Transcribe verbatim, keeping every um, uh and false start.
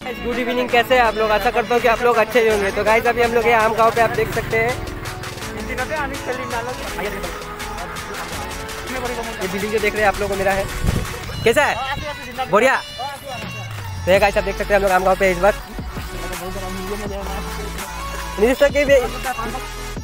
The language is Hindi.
गुड इवनिंग, कैसे हैं आप लोग? आशा करता हूँ कि आप लोग अच्छे ही होंगे। तो गाइस अभी हम लोग ये आम गाँव पे आप देख सकते हैं, ये बिल्डिंग जो देख रहे हैं आप लोगों को मेरा है, कैसा है? बढ़िया। तो ये गाइस आप देख सकते हैं हम लोग आम गाँव पे इस बार मिनिस्टर के भी